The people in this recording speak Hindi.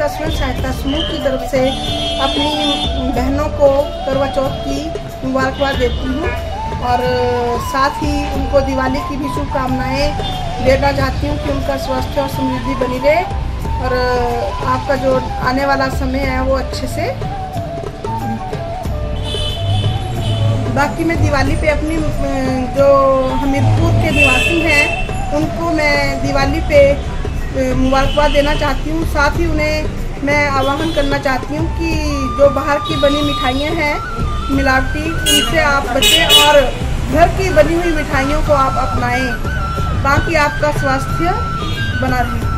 बालिका स्वयं सहायता समूह की तरफ से अपनी बहनों को करवा चौथ की मुबारकबाद देती हूँ और साथ ही उनको दिवाली की भी शुभकामनाएं देना चाहती हूँ कि उनका स्वास्थ्य और समृद्धि बनी रहे और आपका जो आने वाला समय है वो अच्छे से। बाकी मैं दिवाली पे अपनी जो हमीरपुर के निवासी हैं उनको मैं दिवाली पे मुबारकबाद देना चाहती हूँ। साथ ही उन्हें मैं आह्वान करना चाहती हूँ कि जो बाहर की बनी मिठाइयाँ हैं मिलावटी, उनसे आप बचें और घर की बनी हुई मिठाइयों को आप अपनाएं ताकि आपका स्वास्थ्य बना रहे।